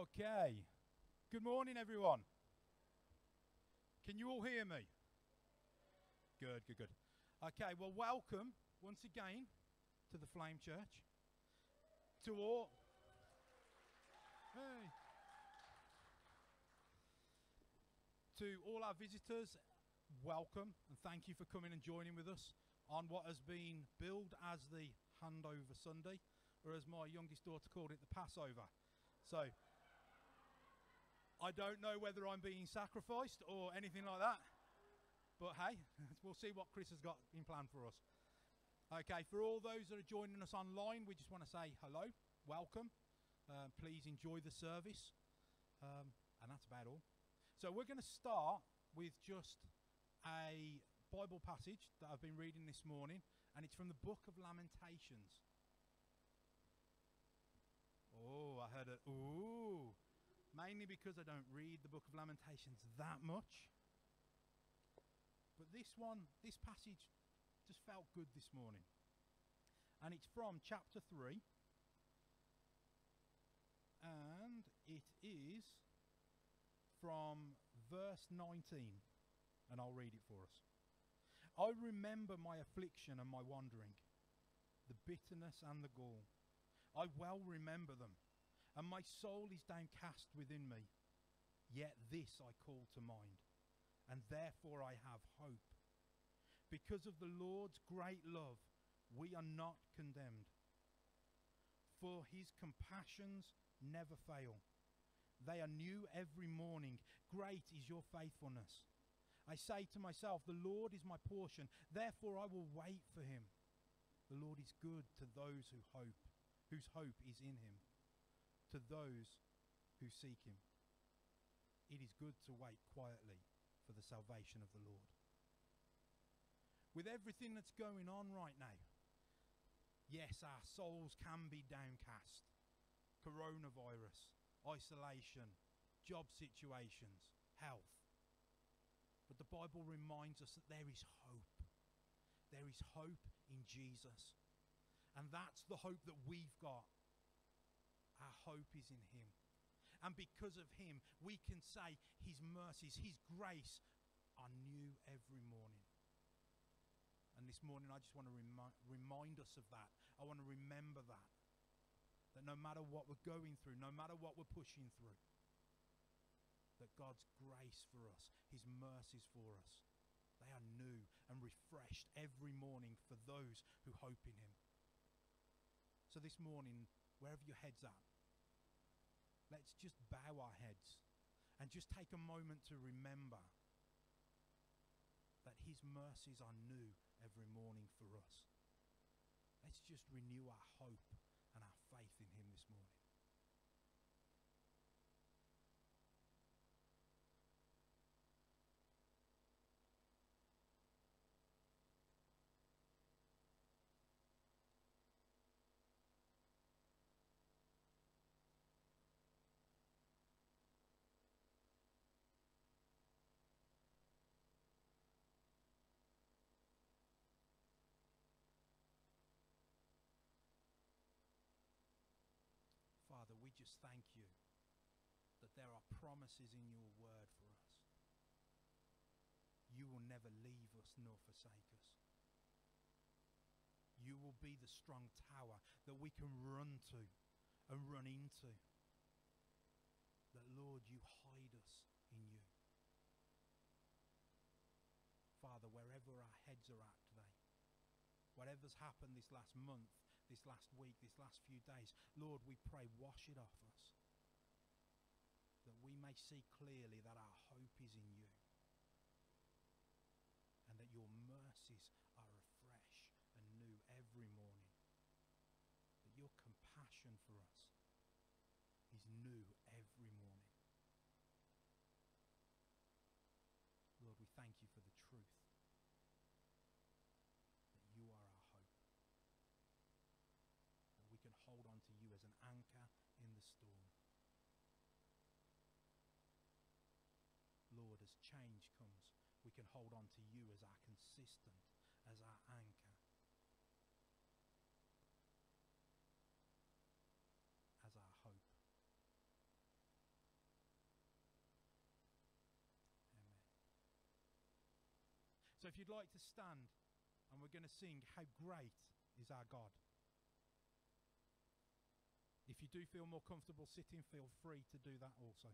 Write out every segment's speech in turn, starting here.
Okay. Good morning, everyone. Can you all hear me? Good, good, good. Okay, well, welcome once again to the Flame Church. To all... Hey. To all our visitors, welcome and thank you for coming and joining with us on what has been billed as the Handover Sunday, or as my youngest daughter called it, the Passover. So, I don't know whether I'm being sacrificed or anything like that, but hey, we'll see what Chris has got in plan for us. Okay, for all those that are joining us online, we just want to say hello, welcome. Please enjoy the service, and that's about all. So we're going to start with just a Bible passage that I've been reading this morning, and it's from the book of Lamentations. Oh, I heard it. Ooh. Mainly because I don't read the book of Lamentations that much. But this passage just felt good this morning. And it's from chapter 3. And it is from verse 19. And I'll read it for us. I remember my affliction and my wandering, the bitterness and the gall. I well remember them, and my soul is downcast within me. Yet this I call to mind, and therefore I have hope. Because of the Lord's great love, we are not condemned. For his compassions never fail. They are new every morning. Great is your faithfulness. I say to myself, the Lord is my portion, therefore I will wait for him. The Lord is good to those whose hope is in him, to those who seek him. It is good to wait quietly for the salvation of the Lord. With everything that's going on right now, yes, our souls can be downcast. Coronavirus, isolation, job situations, health. But the Bible reminds us that there is hope. There is hope in Jesus. And that's the hope that we've got. Our hope is in him. And because of him, we can say his mercies, his grace are new every morning. And this morning I just want to remind us of that. I want to remember that. That no matter what we're going through, no matter what we're pushing through, that God's grace for us, his mercies for us, they are new and refreshed every morning for those who hope in him. So this morning, wherever your head's at, let's just bow our heads and just take a moment to remember that his mercies are new every morning for us. Let's just renew our hope and our faith in him this morning. Father, we just thank you that there are promises in your word for us. You will never leave us nor forsake us. You will be the strong tower that we can run to and run into. That, Lord, you hide us in you. Father, wherever our heads are at today, whatever's happened this last month, this last week, this last few days, Lord, we pray, wash it off us. That we may see clearly that our hope is in you. And that your mercies are afresh and new every morning. That your compassion for us is new every morning. Lord, we thank you for the truth. That you are our hope. We can hold on to you as an anchor in the storm. Lord, as change comes, we can hold on to you as our consistent, as our anchor, as our hope. So if you'd like to stand, and we're going to sing How Great Is Our God. If you do feel more comfortable sitting, feel free to do that also.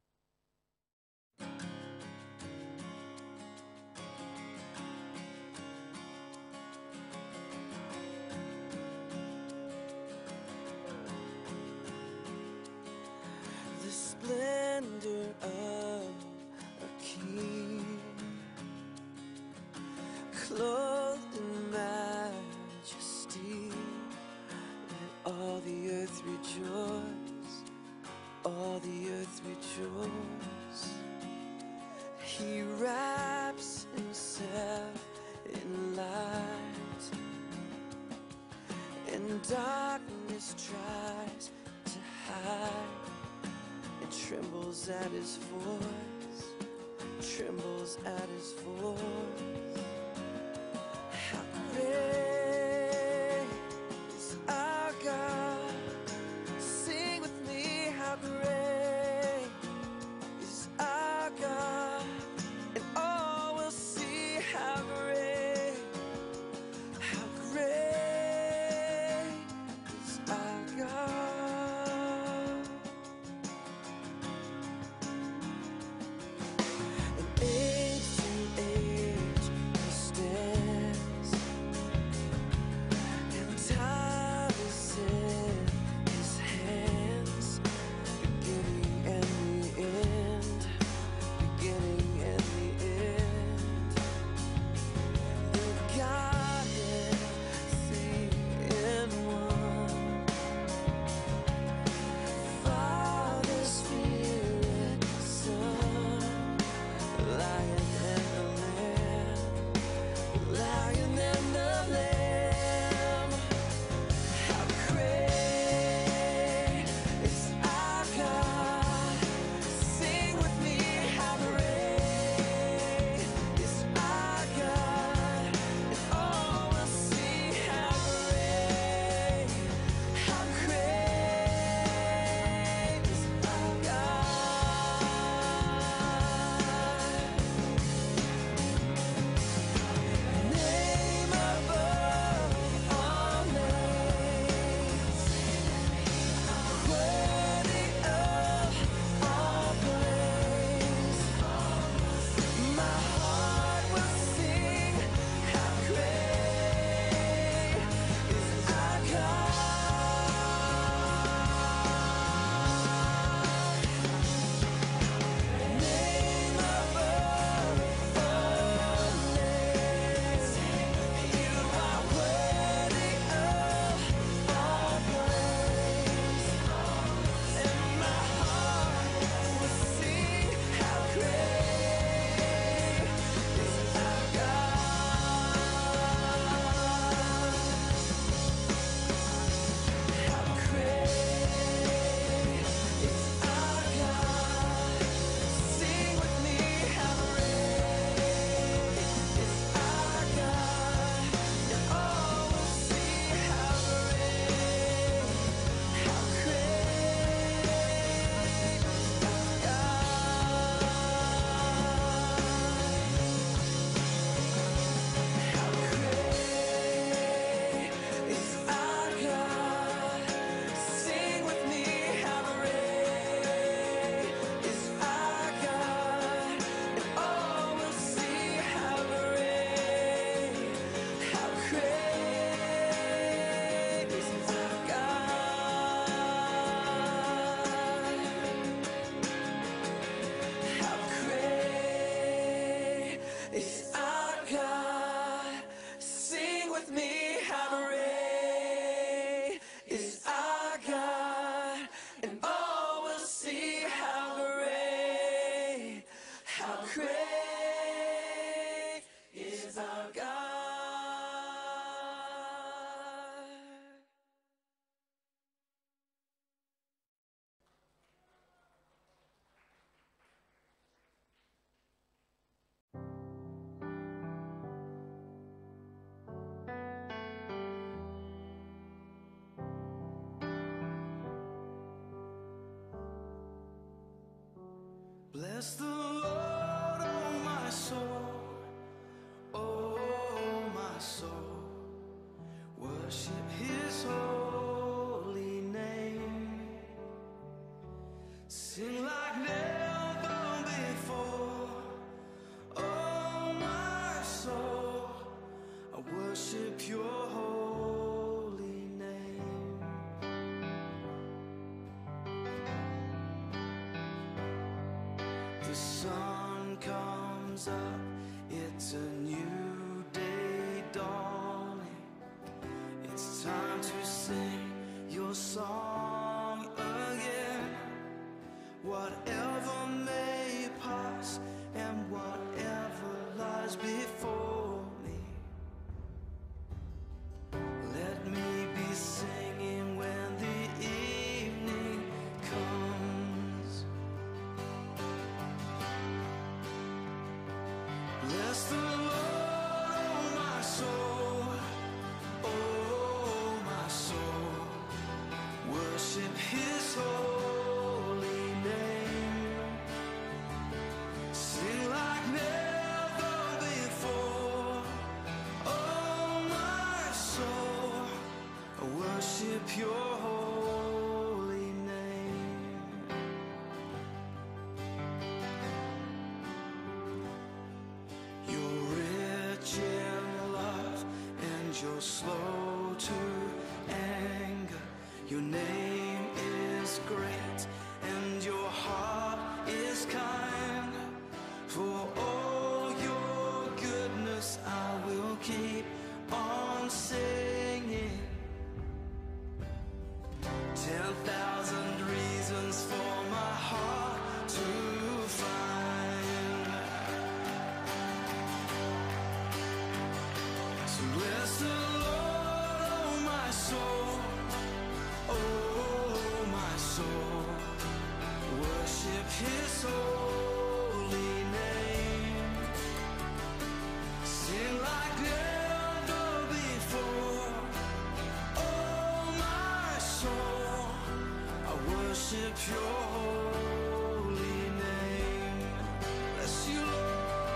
The splendor of a king, clothed in majesty, let all the earth rejoice, all the earth rejoice. He wraps himself in light, and darkness tries to hide. It trembles at his voice, trembles at his voice. How great is our God? Sing with me, how great is our God? And all will see how great is our God. And age to age he stands, and time is in his hands, beginning and the end, beginning and the end. The Godhead, three in one, Father, Spirit, Son, Lion and the Lamb, Lion and the Lamb. How great is our God? Sing with me, how great is our God? And all will see how great is our God. Name above all names, worthy of all praise. My heart will sing, how great is our God. Name above all names, you are worthy of all praise. And my heart will sing, how great is our God. How great is our God? Sing with me, how great is our God? And all will see how great is our God. How great is our God? Sing with me, how great is our God? And all will see how great is our God. How great is our God? Sing with me, how great is our God? And all will see how great is our God. Bless the Lord, oh my soul, oh worship His holy name. Sing like never before. Oh, my soul, I worship your holy name. The sun comes up, it's a new day dawning. It's time to sing your song again. Whatever may pass and whatever lies before me, let me be singing when the evening comes. Bless the Lord, oh my soul, oh my soul, worship His holy name. Sing like never before. Oh my soul, I worship your holy name. You're rich in love and you're slow to anger. Your name is great and your heart is kind. For all your goodness I will keep on singing. 10,000 reasons for my heart to find. So bless the Lord, oh my soul, oh my soul, worship His holy name. Sing like never before. Oh my soul, I worship your holy name. Bless you, Lord.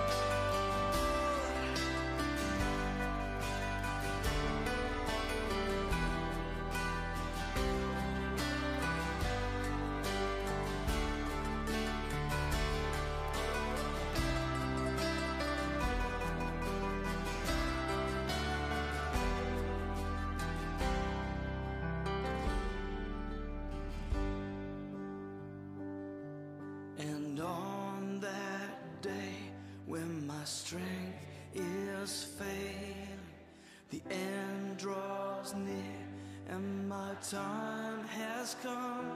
And on that day when my strength is failing, the end draws near and my time has come,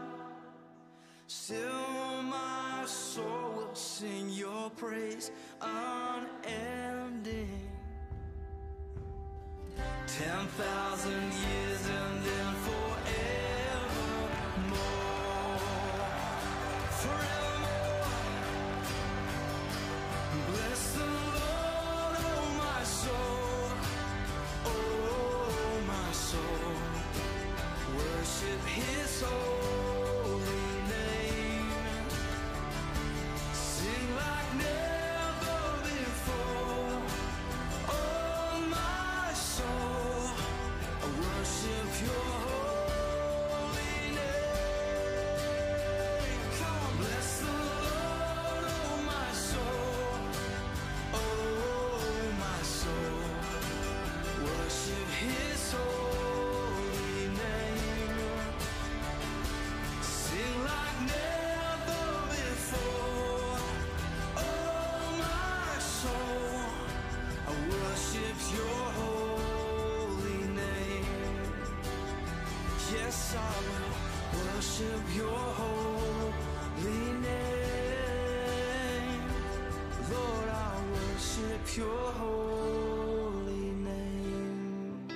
still my soul will sing your praise unending. 10,000 years and then forevermore. Forevermore. Bless the Lord, oh my soul, oh my soul, worship His holy name. Sing like never before. Oh my soul, I worship your holy name. Come on, bless the Lord, oh my soul, oh my soul, worship His holy name. Sing like never before. Oh my soul, I worship your holy name. Yes, I will worship your holy name. Lord, I worship your holy name.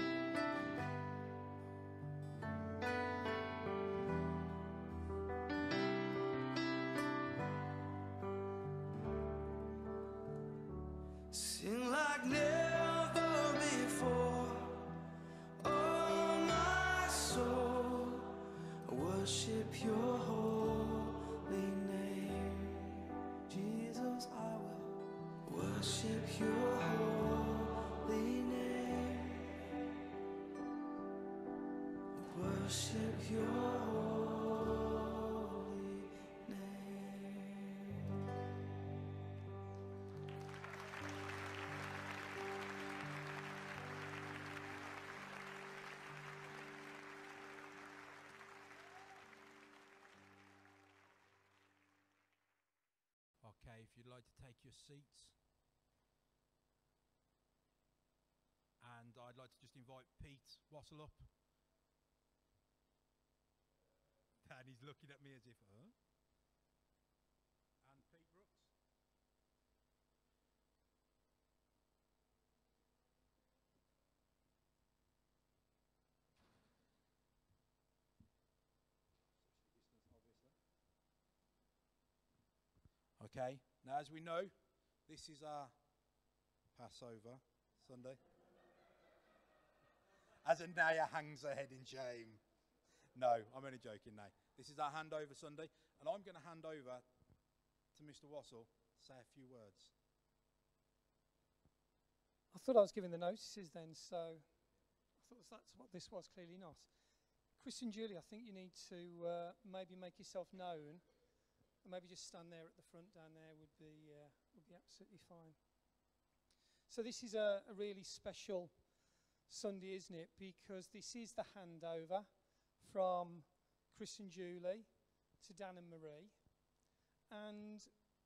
Sing like never before. Oh my soul, I worship your holy name. Jesus, I will worship your holy name. worship your holy name. Okay, if you'd like to take your seats. And I'd like to just invite Pete Wassel up. And he's looking at me as if, huh? And Pete Brooks. Okay, now as we know, this is our Passover Sunday. As Anaya hangs her head in shame. No, I'm only joking now. This is our handover Sunday, and I'm going to hand over to Mr. Wassel to say a few words. I thought I was giving the notices then, so I thought that's what this was, clearly not. Chris and Julie, I think you need to maybe make yourself known, and maybe just stand there at the front down there would be absolutely fine. So this is a really special Sunday, isn't it? Because this is the handover from Chris and Julie to Dan and Marie. And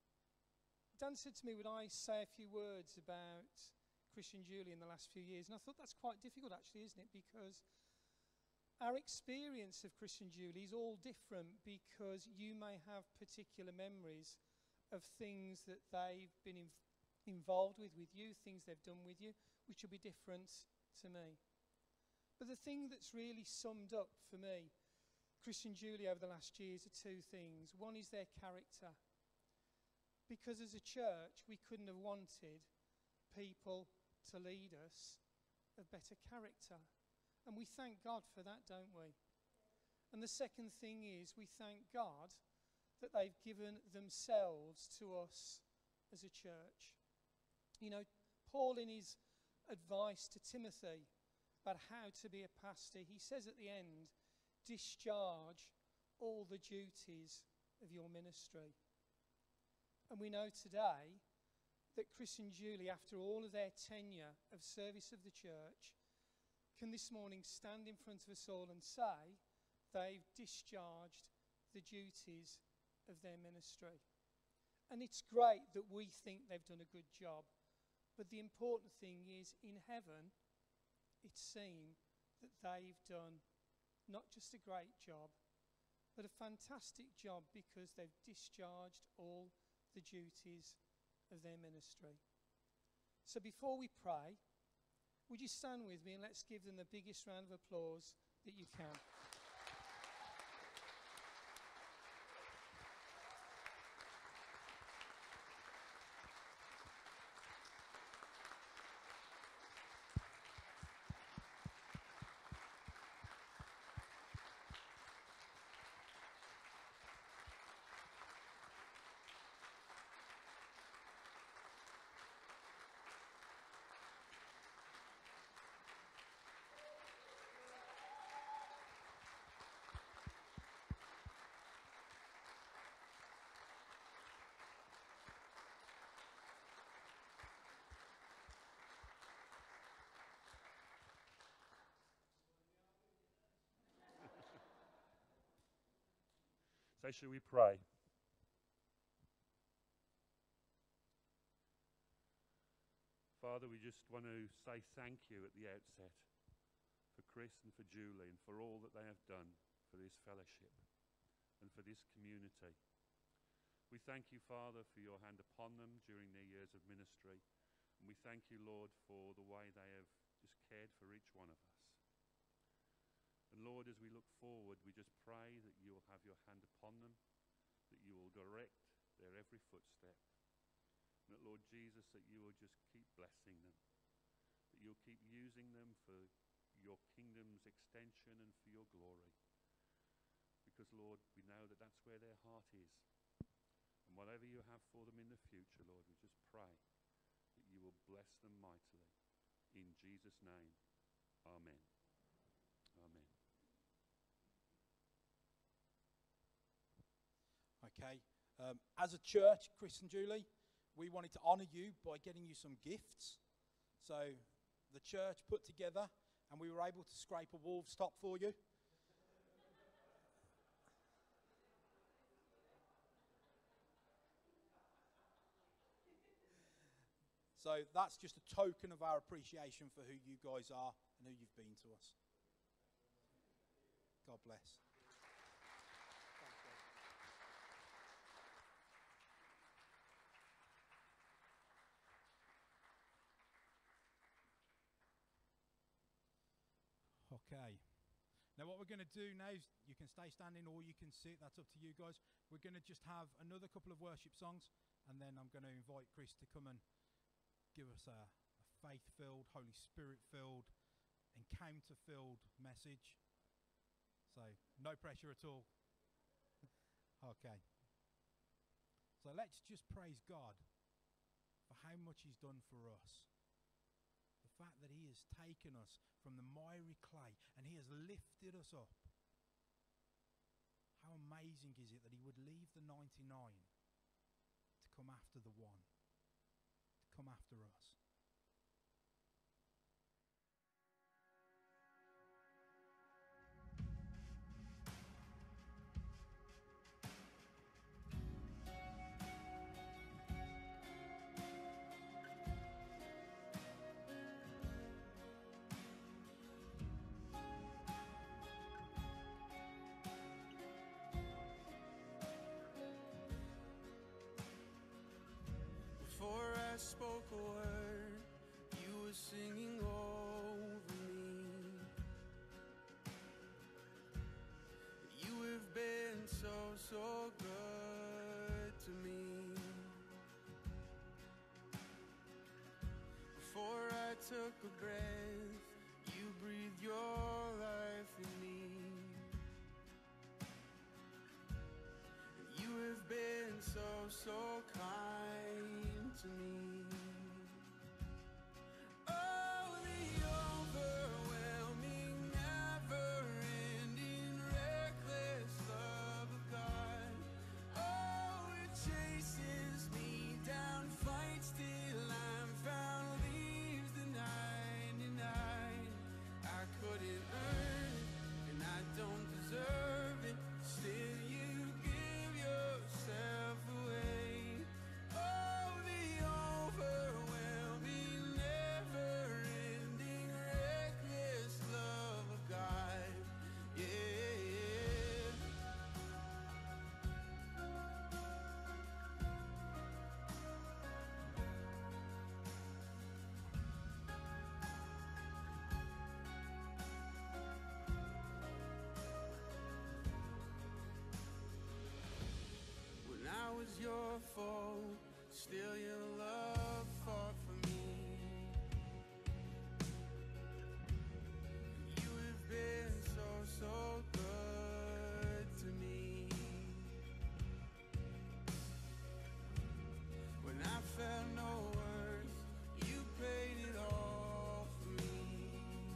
Dan said to me, would I say a few words about Chris and Julie in the last few years? And I thought that's quite difficult actually, isn't it? Because our experience of Chris and Julie is all different, because you may have particular memories of things that they've been involved with you, things they've done with you, which will be different to me. But the thing that's really summed up for me, Chris and Julie over the last years, are two things. One is their character. Because as a church, we couldn't have wanted people to lead us of better character. And we thank God for that, don't we? And the second thing is we thank God that they've given themselves to us as a church. You know, Paul, in his advice to Timothy about how to be a pastor, he says at the end, discharge all the duties of your ministry. And we know today that Chris and Julie, after all of their tenure of service of the church, can this morning stand in front of us all and say they've discharged the duties of their ministry. And it's great that we think they've done a good job. But the important thing is, in heaven, it's seen that they've done not just a great job, but a fantastic job, because they've discharged all the duties of their ministry. So before we pray, would you stand with me and let's give them the biggest round of applause that you can. So shall we pray? Father, we just want to say thank you at the outset for Chris and for Julie and for all that they have done for this fellowship and for this community. We thank you, Father, for your hand upon them during their years of ministry. And we thank you, Lord, for the way they have just cared for each one of us. And Lord, as we look forward, we just pray that you will have your hand upon them, that you will direct their every footstep. And that, Lord Jesus, that you will just keep blessing them, that you'll keep using them for your kingdom's extension and for your glory. Because, Lord, we know that that's where their heart is. And whatever you have for them in the future, Lord, we just pray that you will bless them mightily. In Jesus' name, amen. Amen. As a church, Chris and Julie, we wanted to honour you by getting you some gifts. So the church put together, and we were able to scrape a wolf's top for you. So that's just a token of our appreciation for who you guys are and who you've been to us. God bless. Okay. Now what we're going to do now is you can stay standing or you can sit. That's up to you guys. We're going to just have another couple of worship songs, and then I'm going to invite Chris to come and give us a faith-filled, Holy Spirit-filled, encounter-filled message. So no pressure at all. Okay. So let's just praise God for how much he's done for us. The fact that he has taken us from the miry clay and he has lifted us up. How amazing is it that he would leave the 99 to come after the one, to come after us. Before I spoke a word, you were singing over me. You have been so good to me. Before I took a breath, you breathed your life in me. You have been so kind to me. Oh, the overwhelming, never-ending, reckless love of God. Oh, it chases me down, fights till I'm found, leaves the 99. I couldn't earn it, and I don't deserve it. Still, you give yourself away. Oh, the overwhelming, never-ending, reckless love of God. Yeah. When I was your foe, still your love fought for me. You have been so good to me. When I felt no worth, you paid it all for me.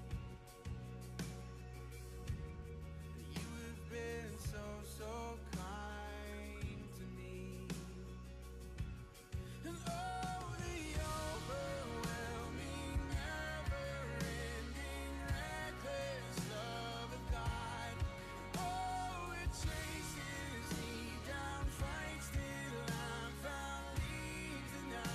You have been so kind to me. And oh, the overwhelming, never-ending, reckless love of God. Oh, it chases me down, fights till I'm found, leaves the 99.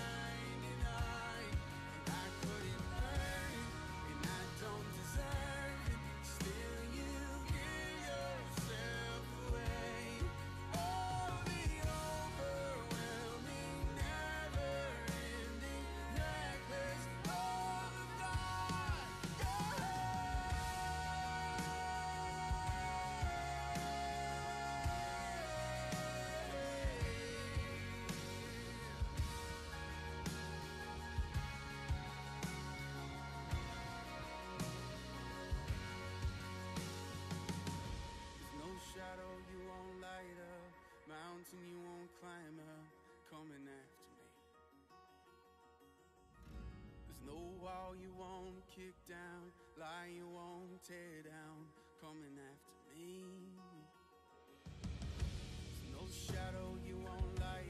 And I couldn't earn it, and I don't deserve it. Still, you give yourself away. Oh, the overwhelming, never-ending, reckless love of God. There's no shadow you won't light up, mountain you won't climb up, coming after me. There's no wall you won't kick down, lie you won't tear down, coming after me. There's no shadow you won't light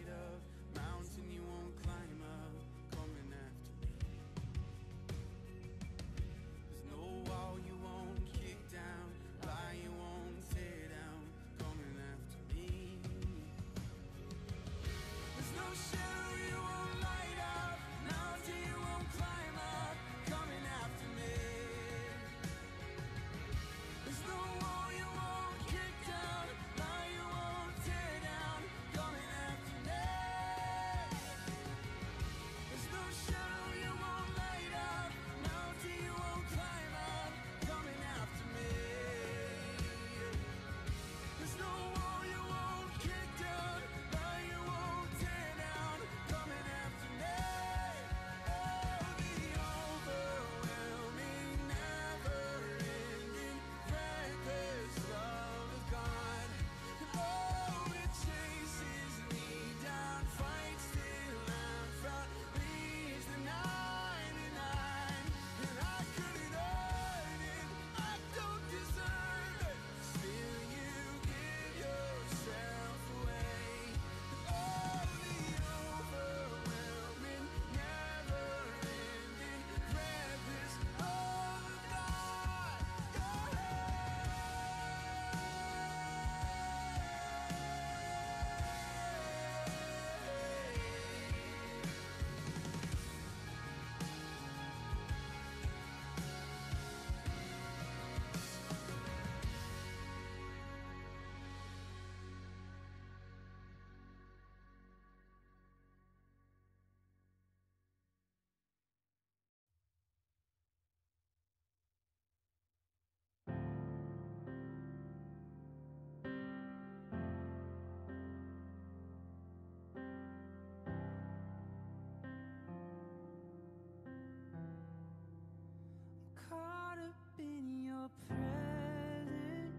presence.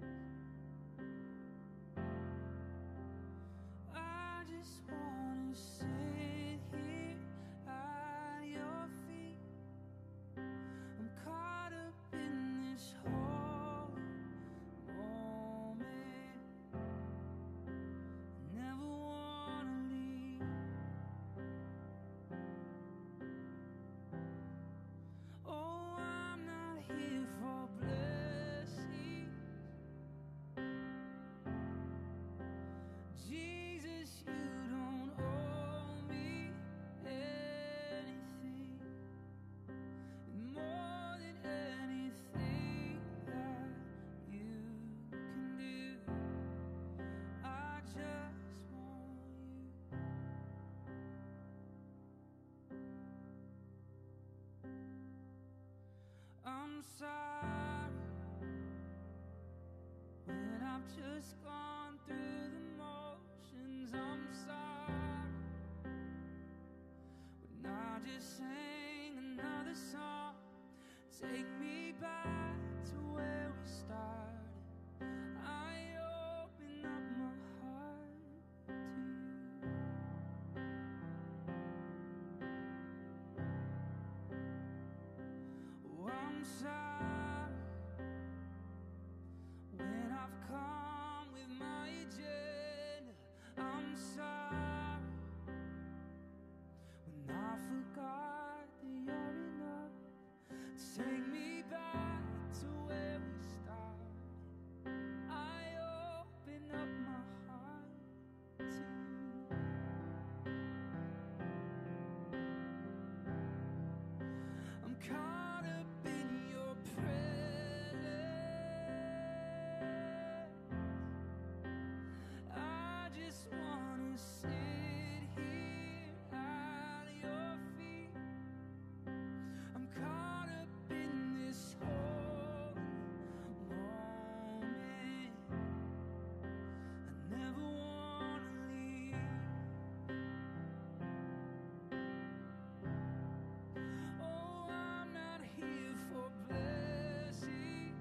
I just wanna sit here at your feet. I'm caught up in this whole moment. I never wanna leave. Oh, I'm not here for blessings. Jesus, you don't owe me anything. And more than anything that you can do, I just want you. I'm sorry when I've just gone through the motions. I'm sorry when I just sang another song. Take me back to where we started. I open up my heart to you. Oh, I'm sorry when I've come with my agenda. I'm sorry when I forgot that you're enough. Take me back to where we started. I open up my heart to you. I'm caught up in your presence. I just wanna sit here at your feet. I'm caught up in this whole moment. I never wanna leave. Oh, I'm not here for blessings.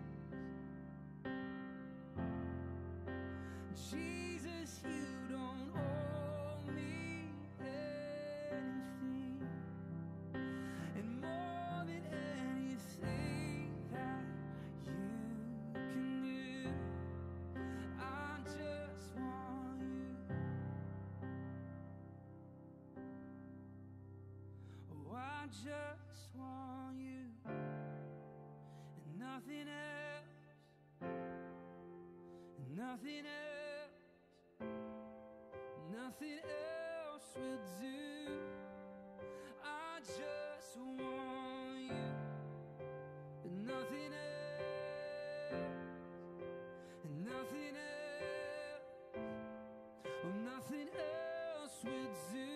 Jesus, you don't owe me anything. And more than anything that you can do, I just want you. Oh, I just want you and nothing else, and nothing else, nothing else will do. I just want you and nothing else, and nothing else, oh, nothing else will do.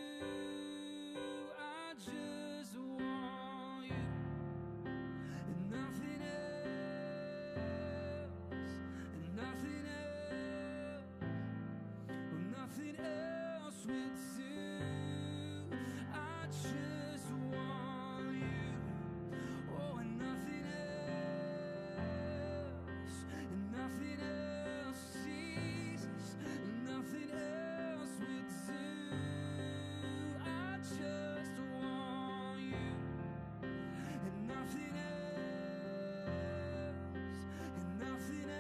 I just want you and nothing else, and nothing else, oh, nothing else will do. I just want you, oh, and nothing else, and nothing else, Jesus, and nothing else will do. I just want you and nothing else, and nothing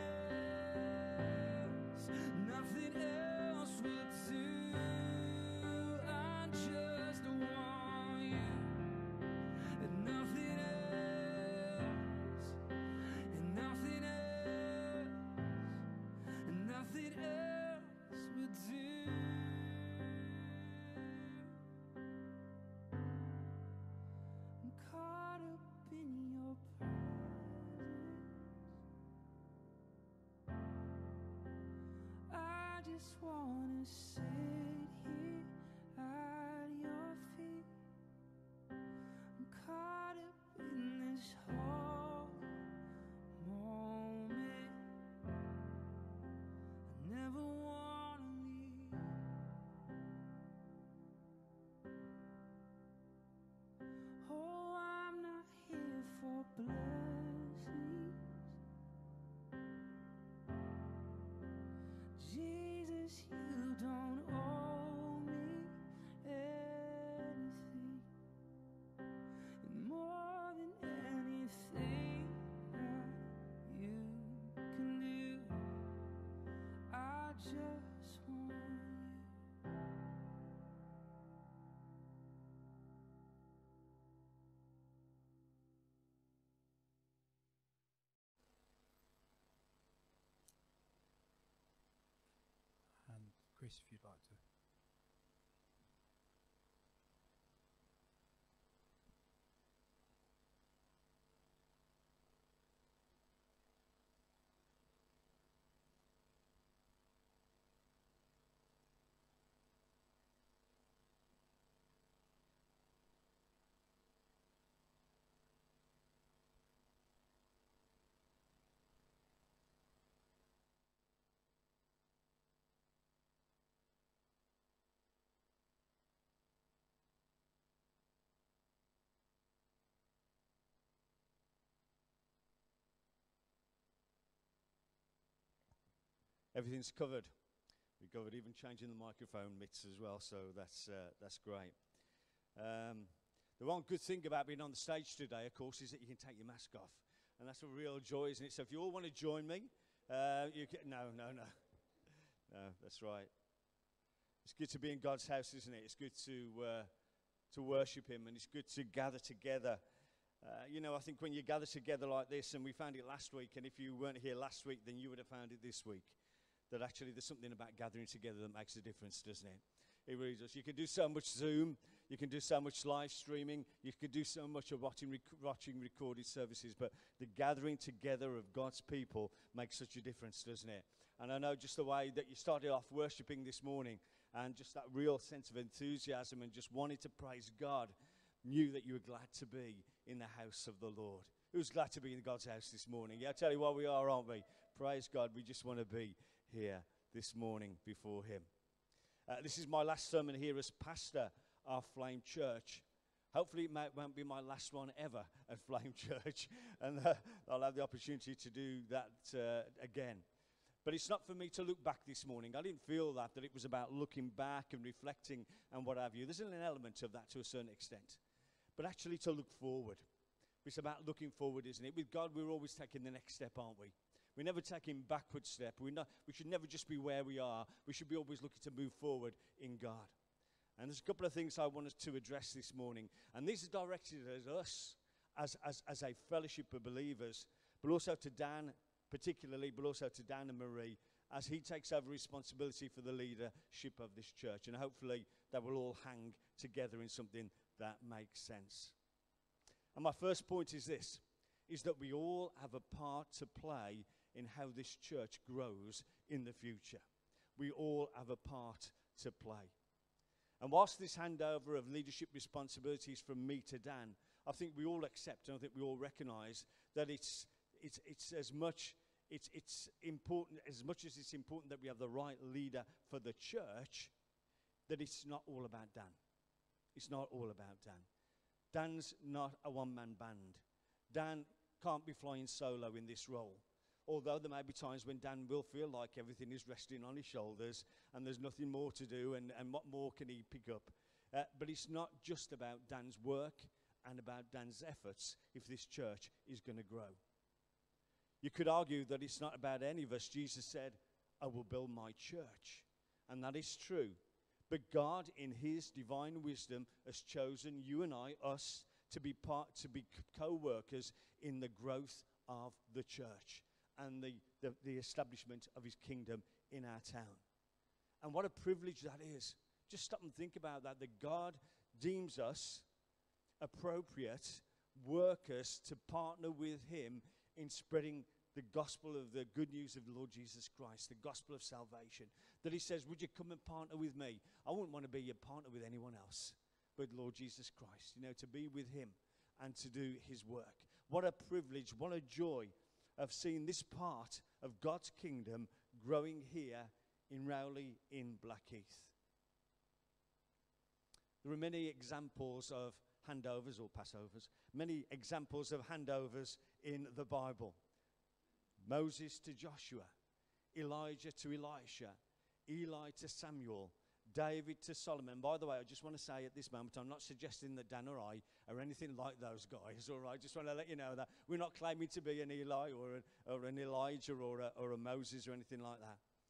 else, nothing else will do. I just want you and nothing else, and nothing else, and nothing else will do. I'm caught up in your presence. I just wanna sit here at your feet. I'm caught up in this whole moment. I never wanna leave. Oh, I'm not here for blessings. Chris, if you'd like to. Everything's covered. We covered even changing the microphone mitts as well, so that's great. The one good thing about being on the stage today, of course, is that you can take your mask off, and that's a real joy, isn't it? So if you all want to join me, you can. No, that's right. It's good to be in God's house, isn't it? It's good to worship Him, and it's good to gather together. I think when you gather together like this, and we found it last week, and if you weren't here last week, then you would have found it this week, that actually there's something about gathering together that makes a difference, doesn't it? It really does. You can do so much Zoom, you can do so much live streaming, you can do so much of watching recorded services, but the gathering together of God's people makes such a difference, doesn't it? And I know just the way that you started off worshiping this morning, and just that real sense of enthusiasm and just wanting to praise God, knew that you were glad to be in the house of the Lord. Who's glad to be in God's house this morning? Yeah, I tell you what we are, aren't we? Praise God, we just want to be here this morning before Him. This is my last sermon here as pastor of Flame Church. Hopefully it won't be my last one ever at Flame Church, and I'll have the opportunity to do that again. But it's not for me to look back this morning. I didn't feel that it was about looking back and reflecting and what have you. There's an element of that to a certain extent. But actually to look forward. It's about looking forward, isn't it? With God, we're always taking the next step, aren't we? We're never taking backward step. We should never just be where we are. We should be always looking to move forward in God. And there's a couple of things I want us to address this morning. And these are directed at us as a fellowship of believers, but also to Dan particularly, but also to Dan and Marie, as he takes over responsibility for the leadership of this church. And hopefully that will all hang together in something that makes sense. And my first point is this, is that we all have a part to play in how this church grows in the future. We all have a part to play. And whilst this handover of leadership responsibilities from me to Dan, I think we all accept and I think we all recognize that it's as much important as it's important that we have the right leader for the church, that it's not all about Dan. It's not all about Dan. Dan's not a one-man band. Dan can't be flying solo in this role. Although there may be times when Dan will feel like everything is resting on his shoulders and there's nothing more to do and what more can he pick up. But it's not just about Dan's work and about Dan's efforts if this church is going to grow. You could argue that it's not about any of us. Jesus said, I will build my church. And that is true. But God, in His divine wisdom, has chosen you and us to be co-workers in the growth of the church and the establishment of His kingdom in our town. And what a privilege that is. Just stop and think about that God deems us appropriate workers to partner with Him in spreading the gospel of the good news of the Lord Jesus Christ, the gospel of salvation. That He says, would you come and partner with me? I wouldn't want to be a partner with anyone else but Lord Jesus Christ, to be with Him and to do His work. What a privilege, what a joy of seeing this part of God's kingdom growing here in Rowley in Blackheath. There are many examples of handovers or passovers, many examples of handovers in the Bible. Moses to Joshua, Elijah to Elisha, Eli to Samuel, David to Solomon. By the way, I just want to say at this moment, I'm not suggesting that Dan or I are anything like those guys, all right? Just want to let you know that we're not claiming to be an Eli or an Elijah or a Moses or anything like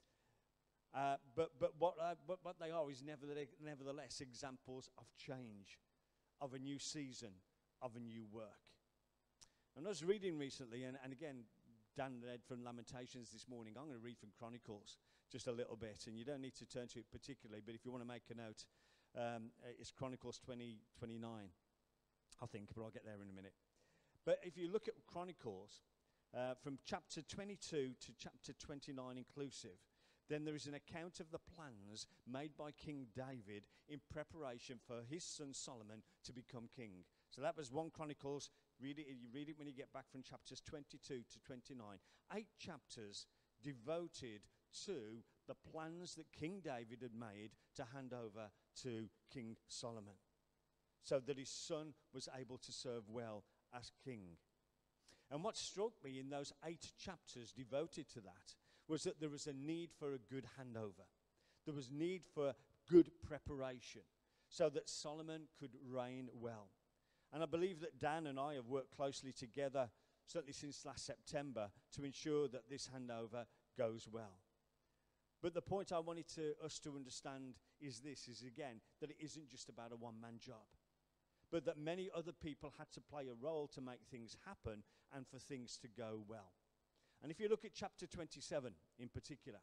that. But what they are is nevertheless examples of change, of a new season, of a new work. And I was reading recently, and again, Dan read from Lamentations this morning. I'm going to read from Chronicles just a little bit, and you don't need to turn to it particularly, but if you want to make a note, it's Chronicles 20:29, I think, but I'll get there in a minute. But if you look at Chronicles, from chapter 22 to chapter 29 inclusive, then there is an account of the plans made by King David in preparation for his son Solomon to become king. So that was 1 Chronicles. You read it when you get back from chapters 22 to 29. 8 chapters devoted to the plans that King David had made to hand over to King Solomon, so that his son was able to serve well as king. And what struck me in those 8 chapters devoted to that was that there was a need for a good handover. There was need for good preparation so that Solomon could reign well. And I believe that Dan and I have worked closely together, certainly since last September, to ensure that this handover goes well. But the point I wanted us to understand is this, is again, that it isn't just about a one-man job, but that many other people had to play a role to make things happen and for things to go well. And if you look at chapter 27 in particular,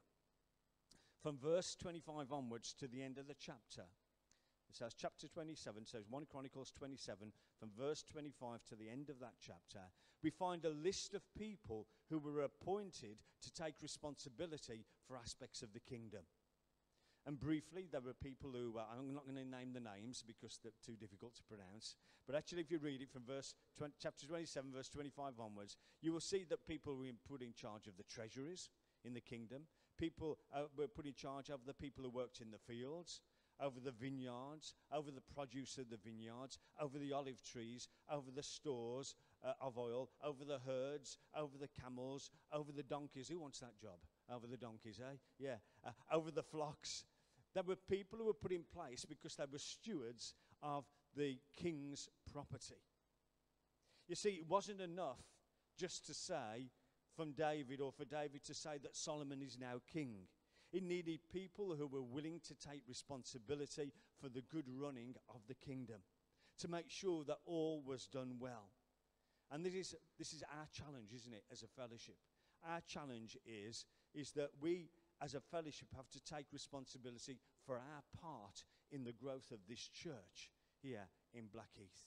from verse 25 onwards to the end of the chapter, it says chapter 27, so 1 Chronicles 27, from verse 25 to the end of that chapter, we find a list of people who were appointed to take responsibility for aspects of the kingdom. And briefly, there were people who, I'm not going to name the names because they're too difficult to pronounce, but actually if you read it from chapter 27, verse 25 onwards, you will see that people were put in charge of the treasuries in the kingdom. People were put in charge of the people who worked in the fields, over the vineyards, over the produce of the vineyards, over the olive trees, over the stores of oil, over the herds, over the camels, over the donkeys. Who wants that job? Over the donkeys, eh? Yeah. Over the flocks. There were people who were put in place because they were stewards of the king's property. You see, it wasn't enough just to say from David, or for David to say that Solomon is now king. It needed people who were willing to take responsibility for the good running of the kingdom, to make sure that all was done well. And this is our challenge, isn't it, as a fellowship? Our challenge is that we, as a fellowship, have to take responsibility for our part in the growth of this church here in Blackheath.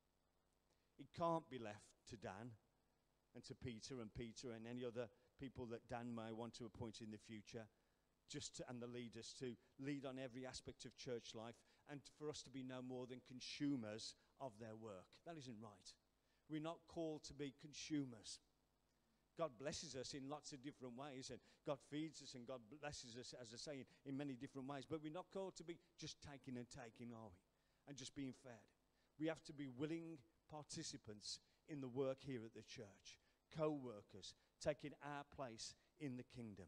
It can't be left to Dan and to Peter and any other people that Dan may want to appoint in the future, and the leaders to lead on every aspect of church life, and for us to be no more than consumers of their work. That isn't right. We're not called to be consumers. God blesses us in lots of different ways, and God feeds us, and God blesses us, as I say, in many different ways. But we're not called to be just taking and taking, are we? And just being fed. We have to be willing participants in the work here at the church, co-workers, taking our place in the kingdom.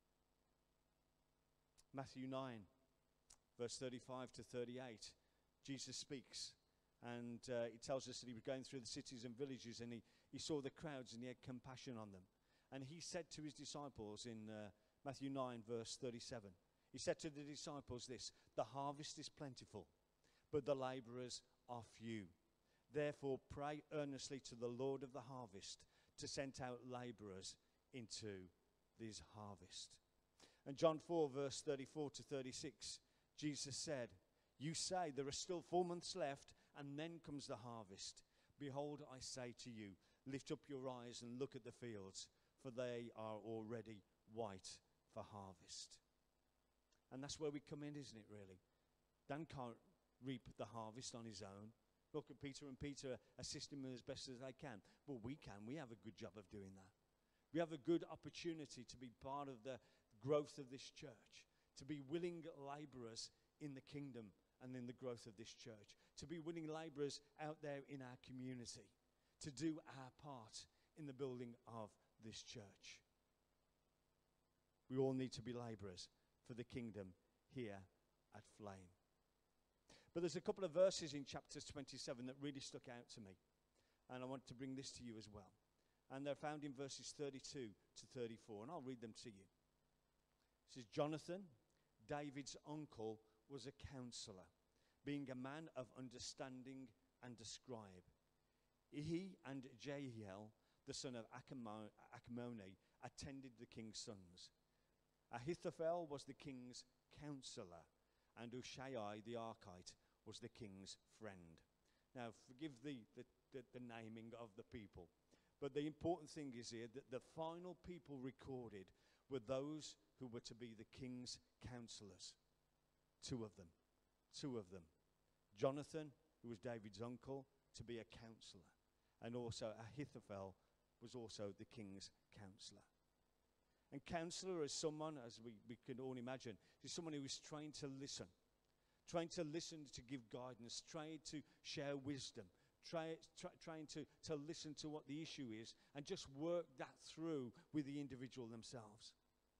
Matthew 9, verse 35 to 38, Jesus speaks, and he tells us that he was going through the cities and villages, and he saw the crowds, and he had compassion on them. And he said to his disciples in Matthew 9, verse 37, he said to the disciples this: "The harvest is plentiful, but the laborers are few. Therefore pray earnestly to the Lord of the harvest to send out laborers into this harvest." And John 4, verse 34 to 36, Jesus said, "You say there are still 4 months left, and then comes the harvest. Behold, I say to you, lift up your eyes and look at the fields, for they are already white for harvest." And that's where we come in, isn't it, really? Dan can't reap the harvest on his own. Look at Peter, and Peter assist him as best as they can. Well, we can. We have a good job of doing that. We have a good opportunity to be part of the growth of this church, to be willing laborers in the kingdom and in the growth of this church, to be willing laborers out there in our community, to do our part in the building of this church. We all need to be laborers for the kingdom here at Flame. But there's a couple of verses in chapter 27 that really stuck out to me, and I want to bring this to you as well. And they're found in verses 32 to 34, and I'll read them to you. It says, "Jonathan, David's uncle, was a counselor, being a man of understanding and a scribe. He and Jehiel, the son of Achmoni, attended the king's sons. Ahithophel was the king's counselor, and Hushai the Archite was the king's friend. Now, forgive the naming of the people, but the important thing is here that the final people recorded were those who were to be the king's counselors. Two of them. Jonathan, who was David's uncle, to be a counselor. And also Ahithophel was also the king's counselor. And counselor is someone, as we can all imagine, is someone who is trained to listen. Trained to listen, to give guidance, trained to share wisdom, trained to listen to what the issue is and just work that through with the individual themselves.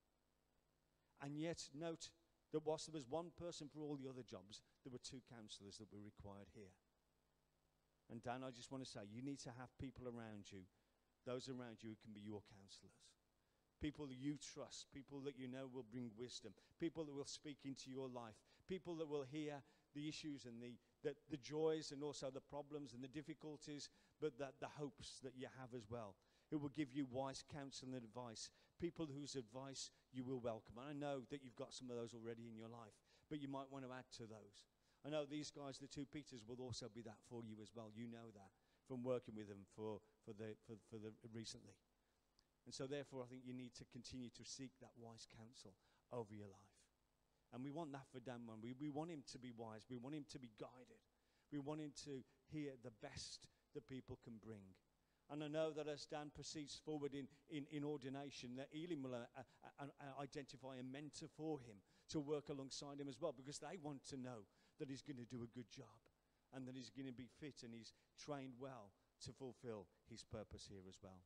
And yet, note that whilst there was one person for all the other jobs, there were two counselors that were required here. And Dan, I just want to say, you need to have people around you, those around you who can be your counselors. People that you trust, people that you know will bring wisdom, people that will speak into your life, people that will hear the issues and the joys and also the problems and the difficulties, but the hopes that you have as well. Who will give you wise counsel and advice, people whose advice you will welcome. And I know that you've got some of those already in your life, but you might want to add to those. I know these guys, the two Peters, will also be that for you as well. You know that from working with them for recently. And so therefore, I think you need to continue to seek that wise counsel over your life. And we want that for Dan. We want him to be wise. We want him to be guided. We want him to hear the best that people can bring. And I know that as Dan proceeds forward in ordination, that Elim will identify a mentor for him to work alongside him as well, because they want to know that he's going to do a good job and that he's going to be fit and he's trained well to fulfill his purpose here as well.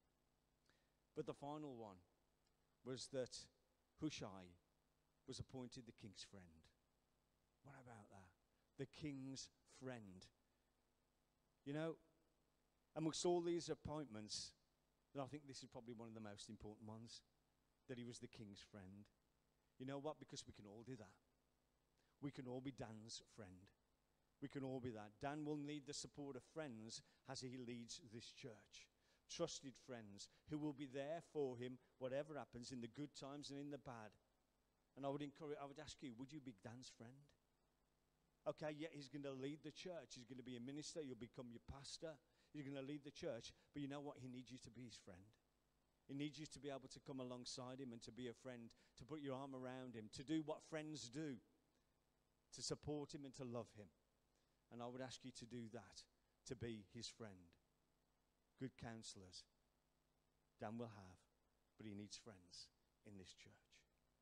But the final one was that Hushai was appointed the king's friend. What about that? The king's friend. You know, amongst all these appointments, I think this is probably one of the most important ones, that he was the king's friend. You know what? Because we can all do that. We can all be Dan's friend. We can all be that. Dan will need the support of friends as he leads this church. Trusted friends who will be there for him, whatever happens, in the good times and in the bad. And I would ask you, would you be Dan's friend? Okay, yeah, he's going to lead the church. He's going to be a minister. You'll become your pastor. He's going to lead the church. But you know what? He needs you to be his friend. He needs you to be able to come alongside him and to be a friend, to put your arm around him, to do what friends do, to support him and to love him. And I would ask you to do that, to be his friend. Good counselors Dan will have, but he needs friends in this church.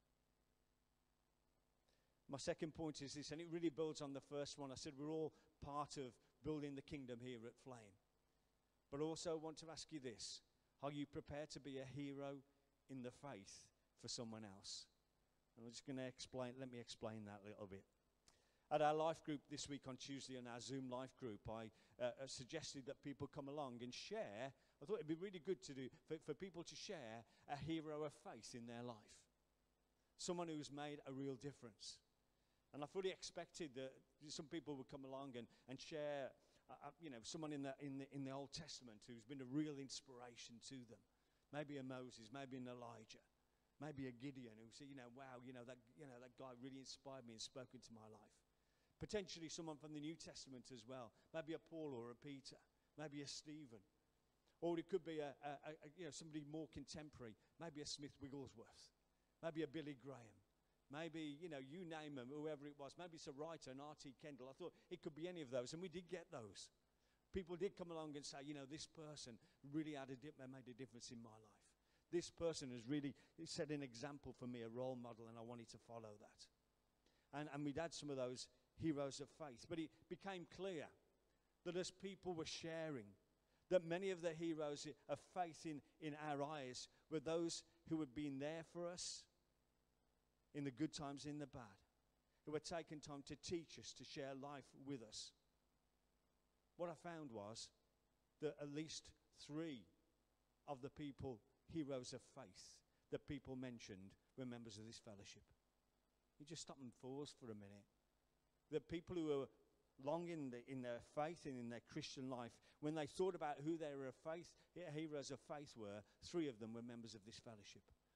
My second point is this, and it really builds on the first one. I said we're all part of building the kingdom here at Flame. But also I want to ask you this. Are you prepared to be a hero in the faith for someone else? And I'm just going to let me explain that a little bit. At our life group this week on Tuesday, on our Zoom life group, I suggested that people come along and share. I thought it'd be really good to do for people to share a hero of faith in their life. Someone who's made a real difference. And I fully expected that some people would come along and share, someone in the Old Testament who's been a real inspiration to them. Maybe a Moses, maybe an Elijah, maybe a Gideon who said, wow, that guy really inspired me and spoke into my life. Potentially someone from the New Testament as well. Maybe a Paul or a Peter. Maybe a Stephen. Or it could be somebody more contemporary. Maybe a Smith Wigglesworth. Maybe a Billy Graham. Maybe, you name them, whoever it was. Maybe it's a writer, an R.T. Kendall. I thought it could be any of those, and we did get those. People did come along and say, this person really made a difference in my life. This person has really set an example for me, a role model, and I wanted to follow that. And we'd had some of those heroes of faith. But it became clear that as people were sharing, that many of the heroes of faith in our eyes were those who had been there for us in the good times, in the bad, who had taken time to teach us, to share life with us. What I found was that at least 3 of the people, heroes of faith, that people mentioned were members of this fellowship. You just stop and pause for a minute. The people who were long in their faith and in their Christian life, when they thought about who their heroes of faith were, 3 of them were members of this fellowship.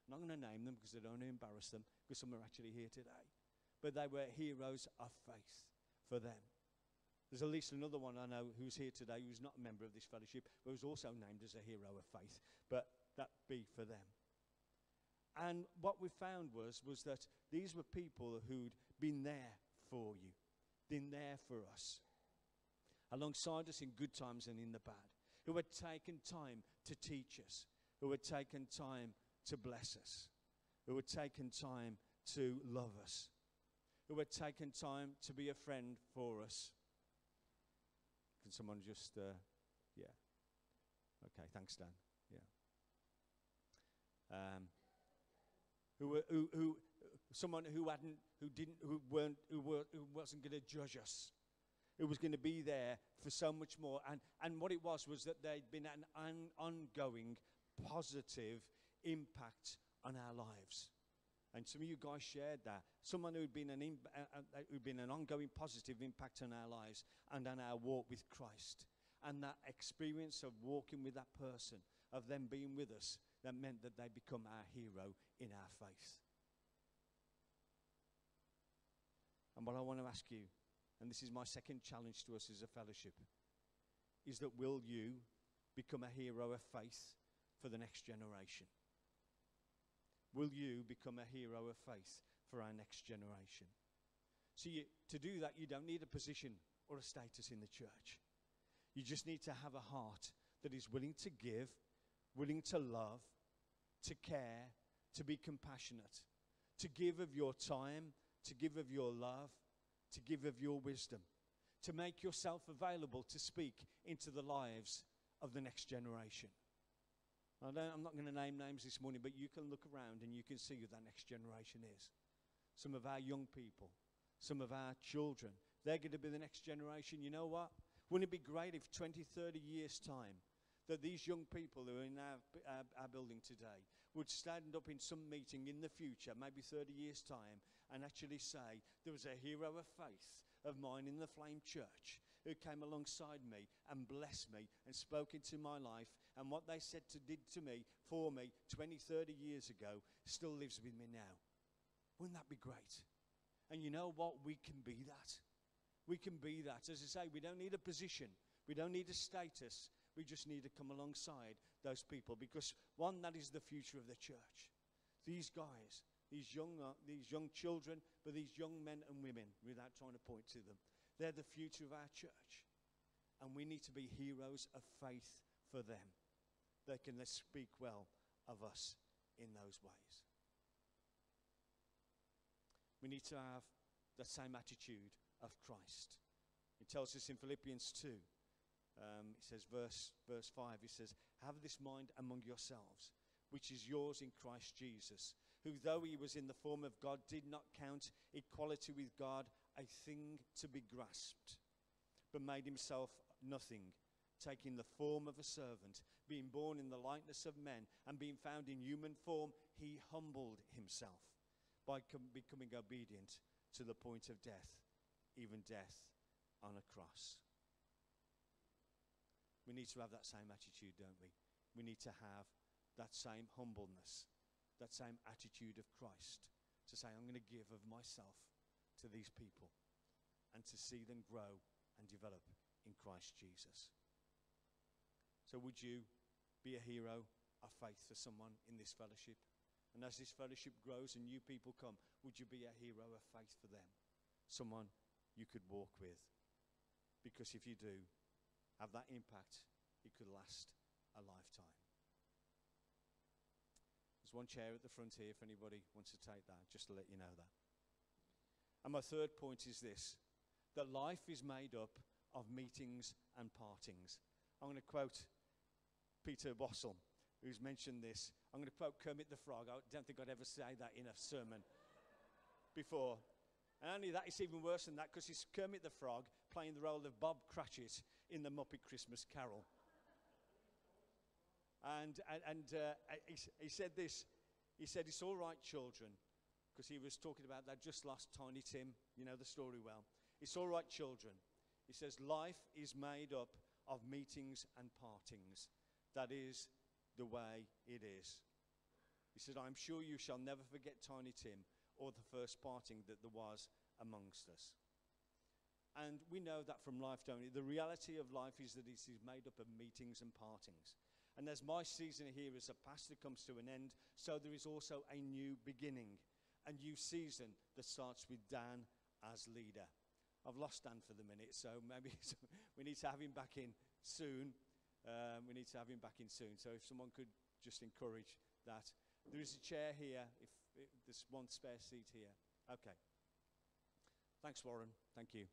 I'm not going to name them because I don't want to embarrass them, because some are actually here today. But they were heroes of faith for them. There's at least another one I know who's here today who's not a member of this fellowship, but who's also named as a hero of faith. But that be for them. And what we found was that these were people who'd been there for you, been there for us, alongside us in good times and in the bad, who had taken time to teach us, who had taken time to bless us, who had taken time to love us, who had taken time to be a friend for us. Can someone just, yeah. Okay, thanks, Dan. Yeah. Someone who wasn't going to judge us, who was going to be there for so much more. And what it was that there'd been an ongoing positive impact on our lives. And some of you guys shared that. Someone who'd been an ongoing positive impact on our lives and on our walk with Christ. And that experience of walking with that person, of them being with us, that meant that they become our hero in our faith. And what I want to ask you, and this is my second challenge to us as a fellowship, is that will you become a hero of faith for the next generation? Will you become a hero of faith for our next generation? See, to do that, you don't need a position or a status in the church. You just need to have a heart that is willing to give, willing to love, to care, to be compassionate, to give of your time, to give of your love, to give of your wisdom, to make yourself available to speak into the lives of the next generation. I'm not going to name names this morning, but you can look around and you can see who that next generation is. Some of our young people, some of our children, they're going to be the next generation. You know what? Wouldn't it be great if 20, 30 years' time that these young people who are in our building today would stand up in some meeting in the future, maybe 30 years' time, and actually say, there was a hero of faith of mine in the Flame Church who came alongside me and blessed me and spoke into my life, and what they did to me, for me, 20, 30 years ago, still lives with me now. Wouldn't that be great? And you know what? We can be that. We can be that. As I say, we don't need a position. We don't need a status. We just need to come alongside those people, because one, that is the future of the church. These guys, these young children, but these young men and women, without trying to point to them, they're the future of our church. And we need to be heroes of faith for them. They can speak well of us in those ways. We need to have the same attitude of Christ. It tells us in Philippians 2, it says, verse 5, it says, have this mind among yourselves, which is yours in Christ Jesus, who though he was in the form of God, did not count equality with God a thing to be grasped, but made himself nothing, taking the form of a servant, being born in the likeness of men, and being found in human form, he humbled himself by becoming obedient to the point of death, even death on a cross. We need to have that same attitude, don't we? We need to have that same humbleness, that same attitude of Christ, to say, I'm going to give of myself to these people and to see them grow and develop in Christ Jesus. So would you be a hero of faith for someone in this fellowship? And as this fellowship grows and new people come, would you be a hero of faith for them? Someone you could walk with. Because if you do have that impact, it could last a lifetime. There's one chair at the front here if anybody wants to take that, just to let you know that. And my third point is this, that life is made up of meetings and partings. I'm going to quote Peter Bossel, who's mentioned this. I'm going to quote Kermit the Frog. I don't think I'd ever say that in a sermon before. And only that, it's even worse than that, because it's Kermit the Frog playing the role of Bob Cratchit in the Muppet Christmas Carol. And he said this. He said, it's all right, children, because he was talking about that just lost Tiny Tim. You know the story well. It's all right, children. He says, life is made up of meetings and partings. That is the way it is. He said, I'm sure you shall never forget Tiny Tim or the first parting that there was amongst us. And we know that from life, don't we? The reality of life is that it is made up of meetings and partings. And as my season here as a pastor comes to an end, so there is also a new beginning, a new season that starts with Dan as leader. I've lost Dan for the minute, so maybe we need to have him back in soon. So if someone could just encourage that. There is a chair here, if there's one spare seat here. Okay. Thanks, Warren. Thank you.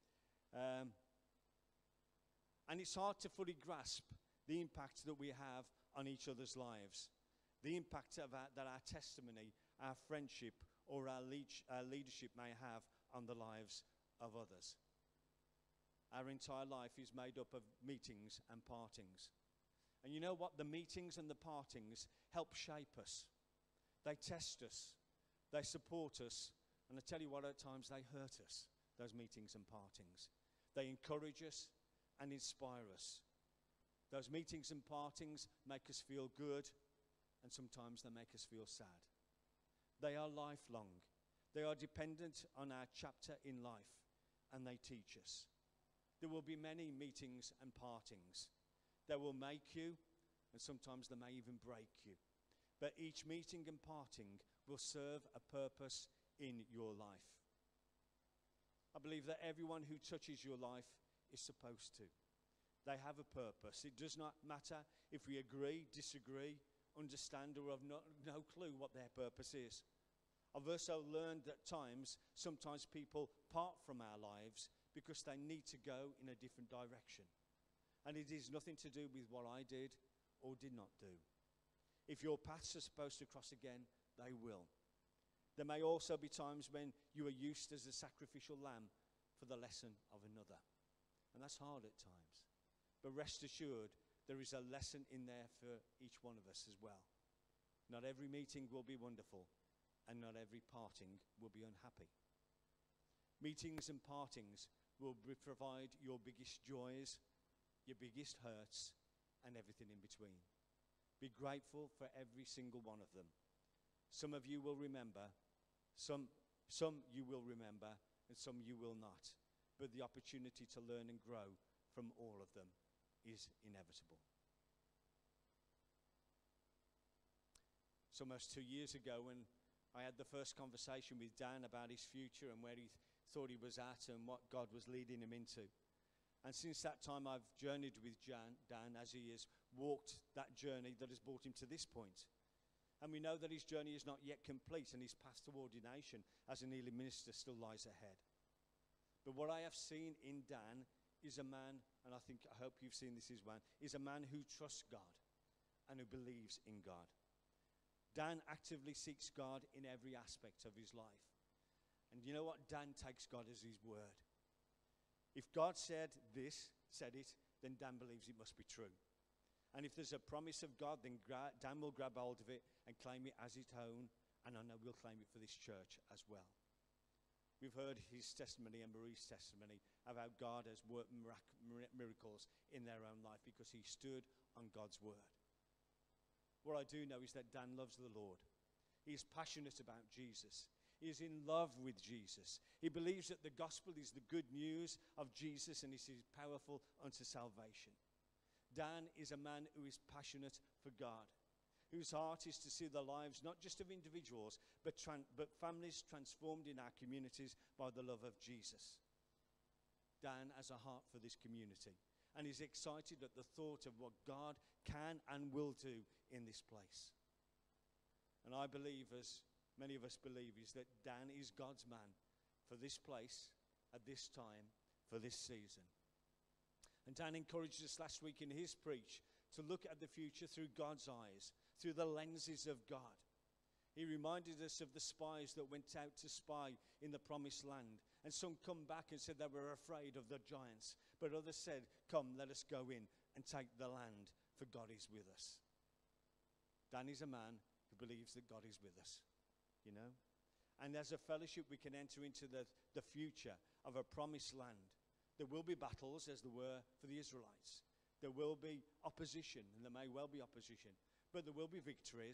And it's hard to fully grasp the impact that we have on each other's lives, the impact of that our testimony, our friendship, or our leadership may have on the lives of others. Our entire life is made up of meetings and partings. And you know what? The meetings and the partings help shape us. They test us. They support us. And I tell you what, at times they hurt us, those meetings and partings. They encourage us and inspire us. Those meetings and partings make us feel good, and sometimes they make us feel sad. They are lifelong. They are dependent on our chapter in life, and they teach us. There will be many meetings and partings. They will make you, and sometimes they may even break you. But each meeting and parting will serve a purpose in your life. I believe that everyone who touches your life is supposed to. They have a purpose. It does not matter if we agree, disagree, understand, or have no clue what their purpose is. I've also learned that sometimes people part from our lives because they need to go in a different direction. And it is nothing to do with what I did or did not do. If your paths are supposed to cross again, they will. There may also be times when you are used as a sacrificial lamb for the lesson of another. And that's hard at times. But rest assured, there is a lesson in there for each one of us as well. Not every meeting will be wonderful, and not every parting will be unhappy. Meetings and partings will provide your biggest joys, your biggest hurts, and everything in between. Be grateful for every single one of them. Some of you will remember, some you will remember, and some you will not. But the opportunity to learn and grow from all of them is inevitable. It's almost 2 years ago when I had the first conversation with Dan about his future and where he thought he was at and what God was leading him into. And since that time, I've journeyed with Dan as he has walked that journey that has brought him to this point. And we know that his journey is not yet complete, and his path to ordination as an healing minister still lies ahead. But what I have seen in Dan is a man, and I hope you've seen this as well, is a man who trusts God and who believes in God. Dan actively seeks God in every aspect of his life. And you know what? Dan takes God as his word. If God said it, then Dan believes it must be true. And if there's a promise of God, then Dan will grab hold of it and claim it as his own, and I know we'll claim it for this church as well. We've heard his testimony and Marie's testimony of how God has worked miracles in their own life because he stood on God's word. What I do know is that Dan loves the Lord. He is passionate about Jesus. He is in love with Jesus. He believes that the gospel is the good news of Jesus and it is powerful unto salvation. Dan is a man who is passionate for God, whose heart is to see the lives not just of individuals, but families transformed in our communities by the love of Jesus. Dan has a heart for this community and is excited at the thought of what God can and will do in this place. And I believe, as many of us believe, is that Dan is God's man for this place, at this time, for this season. And Dan encouraged us last week in his preach to look at the future through God's eyes, through the lenses of God. He reminded us of the spies that went out to spy in the promised land. And some come back and said they were afraid of the giants. But others said, come, let us go in and take the land, for God is with us. Dan is a man who believes that God is with us, you know. And as a fellowship, we can enter into the future of a promised land. There will be battles, as there were for the Israelites. There will be opposition, and there may well be opposition. But there will be victories,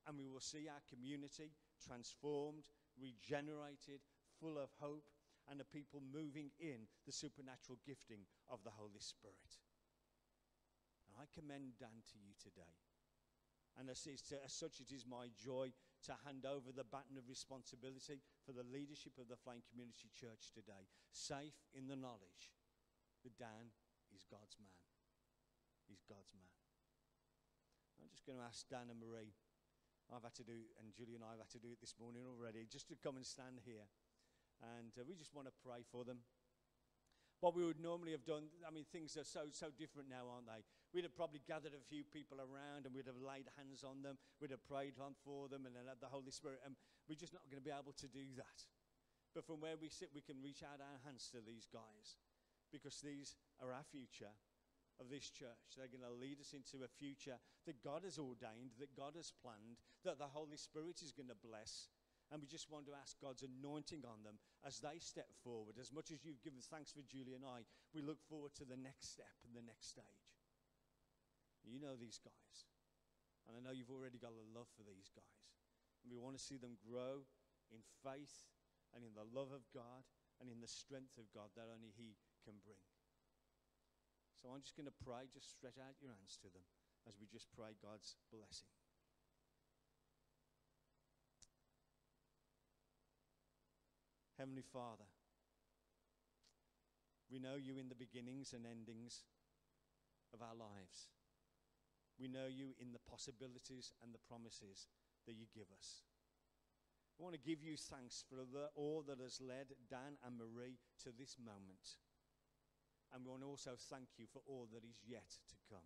and we will see our community transformed, regenerated, full of hope, and the people moving in the supernatural gifting of the Holy Spirit. And I commend Dan to you today. And as such, it is my joy to hand over the baton of responsibility for the leadership of the Flame Community Church today, safe in the knowledge that Dan is God's man. He's God's man. I'm just going to ask Dan and Marie, I've had to do, and Julie and I have had to do it this morning already, just to come and stand here. And we just want to pray for them. What we would normally have done, I mean, things are so different now, aren't they? We'd have probably gathered a few people around and we'd have laid hands on them. We'd have prayed on for them and then had the Holy Spirit. And we're just not going to be able to do that. But from where we sit, we can reach out our hands to these guys, because these are our future of this church. They're going to lead us into a future that God has ordained, that God has planned, that the Holy Spirit is going to bless. And we just want to ask God's anointing on them as they step forward. As much as you've given thanks for Julie and I, we look forward to the next step and the next stage. You know these guys. And I know you've already got a love for these guys. And we want to see them grow in faith and in the love of God and in the strength of God that only He can bring. So I'm just going to pray. Just stretch out your hands to them as we just pray God's blessing. Heavenly Father, we know you in the beginnings and endings of our lives. We know you in the possibilities and the promises that you give us. We want to give you thanks for all that has led Dan and Marie to this moment. And we want to also thank you for all that is yet to come.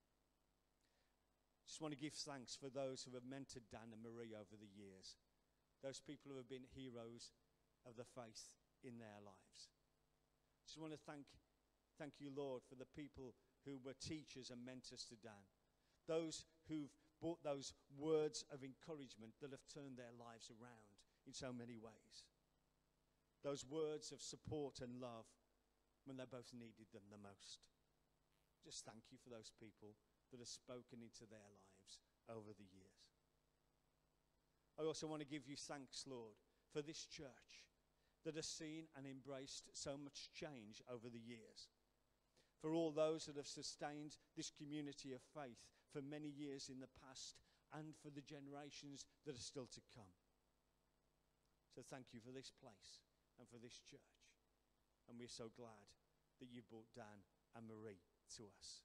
Just want to give thanks for those who have mentored Dan and Marie over the years. Those people who have been heroes of the faith in their lives. Just want to thank you, Lord, for the people who were teachers and mentors to Dan. Those who've brought those words of encouragement that have turned their lives around in so many ways. Those words of support and love when they both needed them the most. Just thank you for those people that have spoken into their lives over the years. I also want to give you thanks, Lord, for this church that has seen and embraced so much change over the years. For all those that have sustained this community of faith for many years in the past, and for the generations that are still to come. So thank you for this place and for this church. And we're so glad that you brought Dan and Marie to us.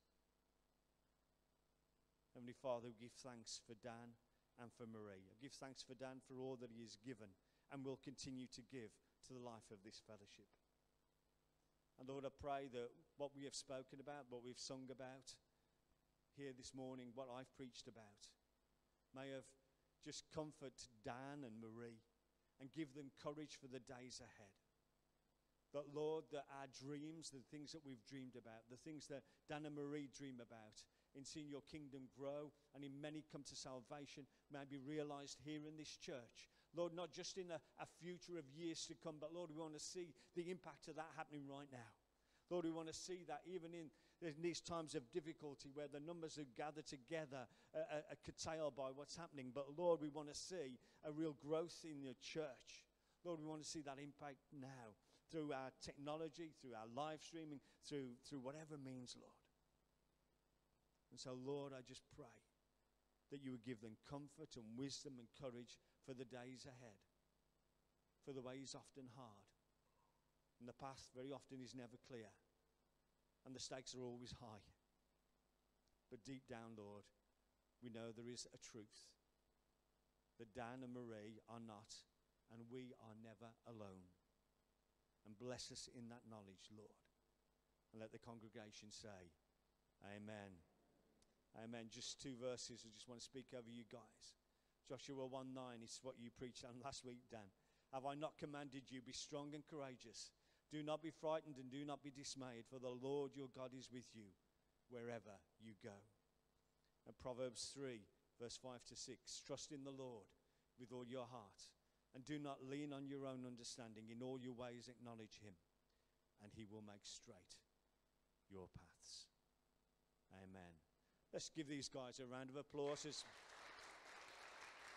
Heavenly Father, we give thanks for Dan and for Marie. I give thanks for Dan for all that he has given and will continue to give to the life of this fellowship. And Lord, I pray that what we have spoken about, what we've sung about here this morning, what I've preached about, may have just comfort Dan and Marie and give them courage for the days ahead. That, Lord, that our dreams, the things that we've dreamed about, the things that Dan and Marie dream about, in seeing your kingdom grow and in many come to salvation, may be realized here in this church. Lord, not just in a future of years to come, but Lord, we want to see the impact of that happening right now. Lord, we want to see that even in these times of difficulty where the numbers are gathered together, are curtailed by what's happening. But Lord, we want to see a real growth in your church. Lord, we want to see that impact now through our technology, through our live streaming, through whatever means, Lord. And so, Lord, I just pray that you would give them comfort and wisdom and courage for the days ahead. For the way is often hard. And the path very often is never clear. And the stakes are always high. But deep down, Lord, we know there is a truth. That Dan and Marie are not, and we are never alone. And bless us in that knowledge, Lord. And let the congregation say, Amen. Amen. Just 2 verses I just want to speak over you guys. Joshua 1:9 is what you preached on last week, Dan. Have I not commanded you, be strong and courageous? Do not be frightened and do not be dismayed, for the Lord your God is with you wherever you go. And Proverbs 3, verse 5 to 6. Trust in the Lord with all your heart, and do not lean on your own understanding. In all your ways acknowledge him, and he will make straight your paths. Amen. Let's give these guys a round of applause.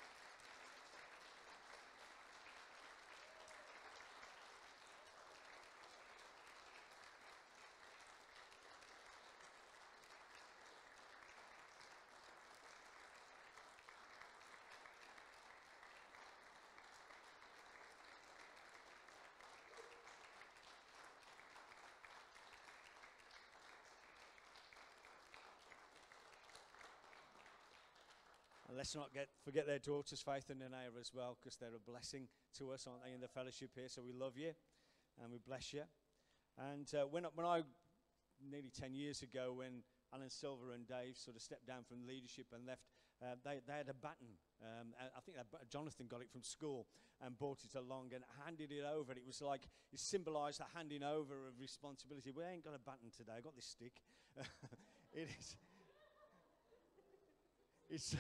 And let's not forget their daughters, Faith and Nanea, as well, because they're a blessing to us, aren't they, in the fellowship here? So we love you and we bless you. And when I nearly 10 years ago, when Alan Silver and Dave sort of stepped down from leadership and left, they had a baton. I think Jonathan got it from school and brought it along and handed it over. And it was like, it symbolised the handing over of responsibility. We ain't got a baton today. I got this stick. It's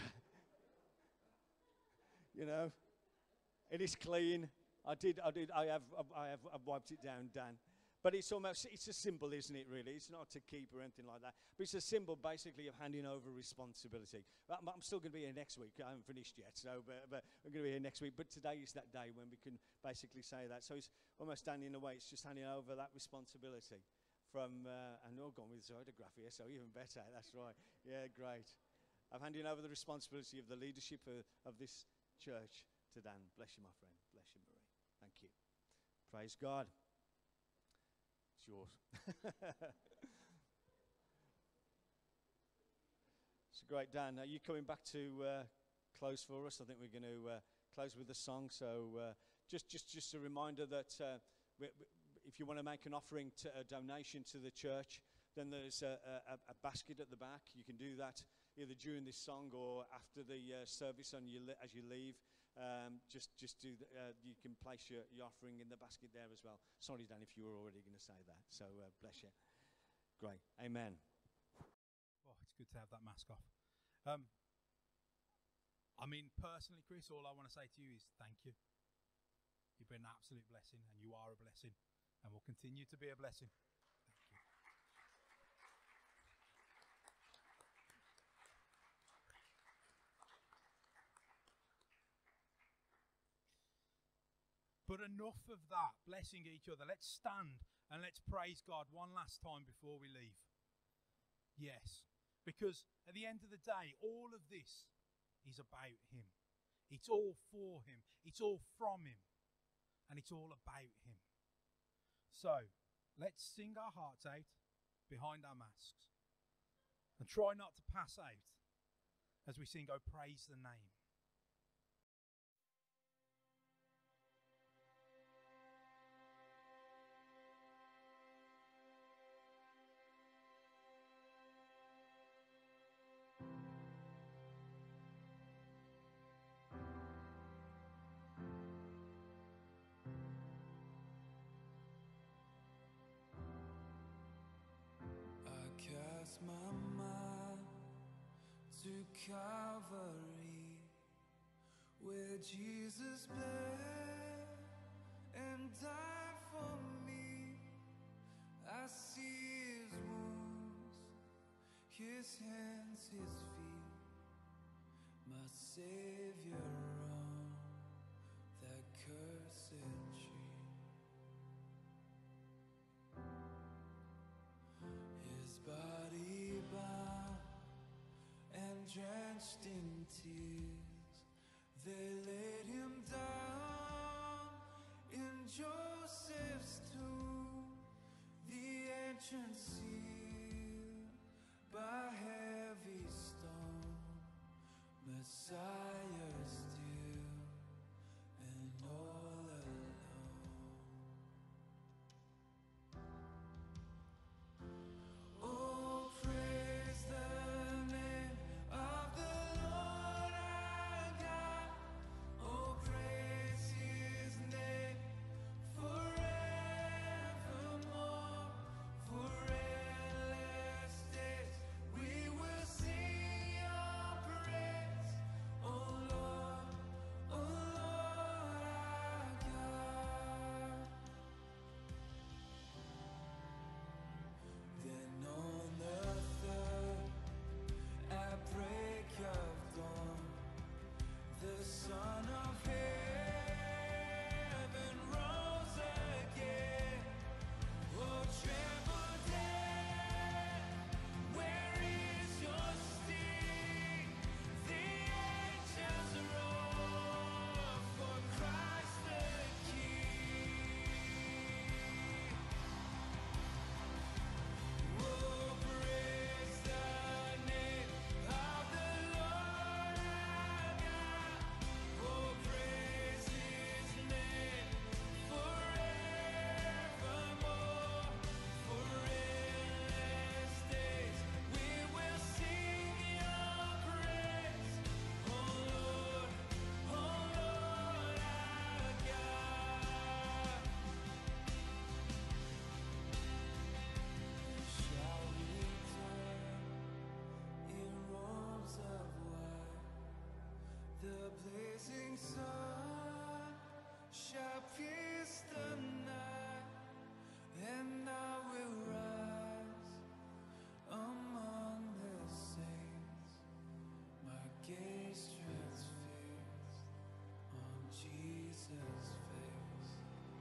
you know, it is clean. I've wiped it down, Dan. But it's a symbol, isn't it, really? It's not to keep or anything like that. But it's a symbol, basically, of handing over responsibility. I'm still going to be here next week. I haven't finished yet, but I'm going to be here next week. But today is that day when we can basically say that. So it's almost standing away. It's just handing over that responsibility from, and I've gone with his autograph here, so even better. That's right. Yeah, great. I'm handing over the responsibility of the leadership of this church to Dan. Bless you, my friend. Bless you, Marie. Thank you. Praise God. It's yours. It's great, Dan. Are you coming back to close for us? I think we're going to close with a song. So just a reminder that if you want to make an offering, a donation to the church, then there's a basket at the back. You can do that either during this song or after the service as you leave. Just do you can place your offering in the basket there as well. Sorry, Dan, if you were already going to say that. So bless you. Great. Amen. Oh, it's good to have that mask off. I mean, personally, Chris, all I want to say to you is thank you. You've been an absolute blessing, and you are a blessing, and will continue to be a blessing. Thank you. But enough of that, blessing each other. Let's stand and let's praise God one last time before we leave. Yes, because at the end of the day, all of this is about Him. It's all for Him. It's all from Him. And it's all about Him. So, let's sing our hearts out behind our masks. And try not to pass out as we sing, "Oh, praise the name." Cast my mind to Calvary, where Jesus bled and died for me. I see His wounds, His hands, His feet, my Savior on that cursed tree. His body bound and drenched in tears, they laid Him down in Joseph's tomb, the entrance sealed by heavy stone, Messiah still and all alone. Oh, praise the name of the Lord our God. Oh, praise His name forevermore. For endless days we will sing Your praise. Oh, Lord. sun shall pierce the night, and I will rise among the saints. My gaze transfixed on Jesus' face.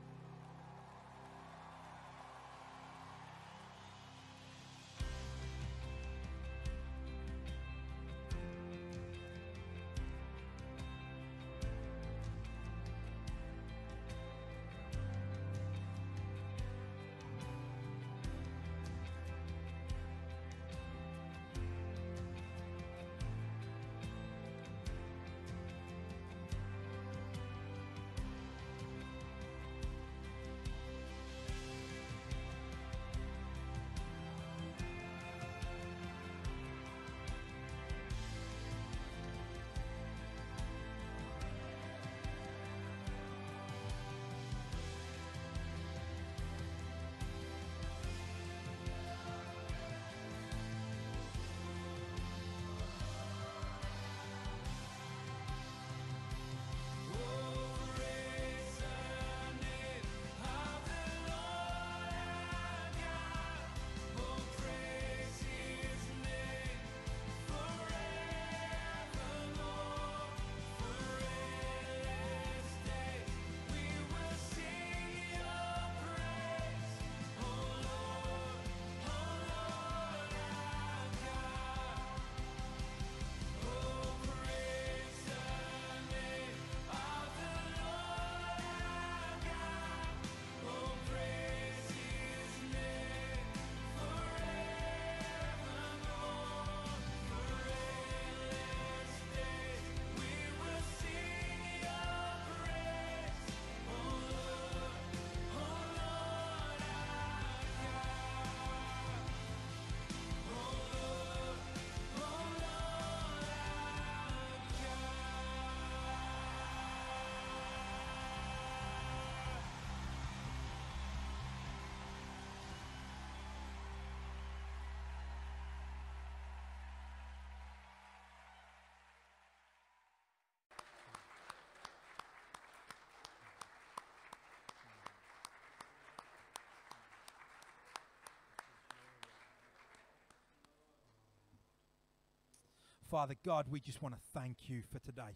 Father God, we just want to thank you for today.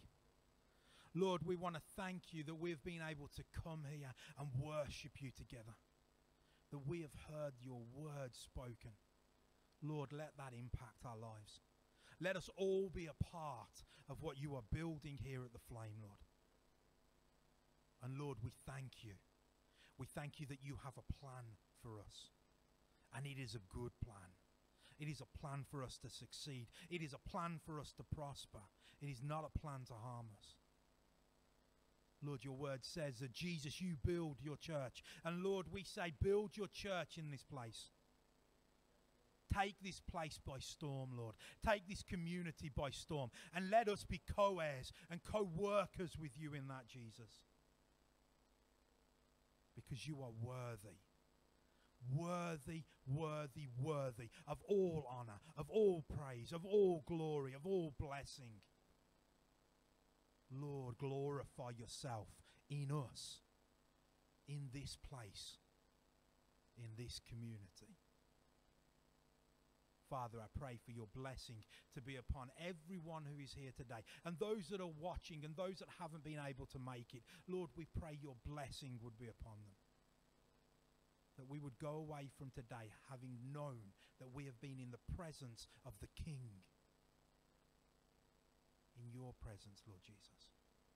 Lord, we want to thank you that we've been able to come here and worship you together, that we have heard your word spoken. Lord, let that impact our lives. Let us all be a part of what you are building here at the Flame, Lord. And Lord, we thank you. We thank you that you have a plan for us, and it is a good plan. It is a plan for us to succeed. It is a plan for us to prosper. It is not a plan to harm us. Lord, your word says that Jesus, you build your church. And Lord, we say, build your church in this place. Take this place by storm, Lord. Take this community by storm. And let us be co-heirs and co-workers with you in that, Jesus. Because you are worthy. Worthy, worthy, worthy of all honor, of all praise, of all glory, of all blessing. Lord, glorify yourself in us, in this place, in this community. Father, I pray for your blessing to be upon everyone who is here today, and those that are watching and those that haven't been able to make it. Lord, we pray your blessing would be upon them. That we would go away from today having known that we have been in the presence of the King. In your presence, Lord Jesus.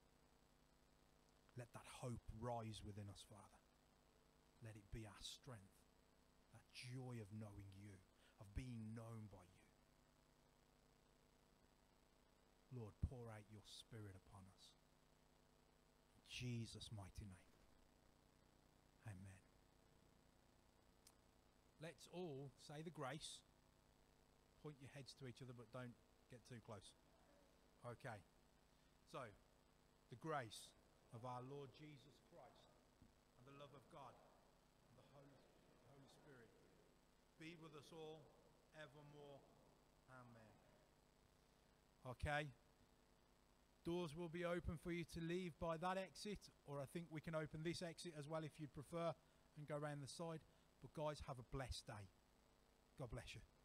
Let that hope rise within us, Father. Let it be our strength. That joy of knowing you, of being known by you. Lord, pour out your Spirit upon us. In Jesus' mighty name. Amen. Let's all say the grace. Point your heads to each other, but don't get too close. Okay. So, the grace of our Lord Jesus Christ and the love of God and the Holy Spirit be with us all evermore. Amen. Okay. Doors will be open for you to leave by that exit, or I think we can open this exit as well if you'd prefer and go around the side. But guys, have a blessed day. God bless you.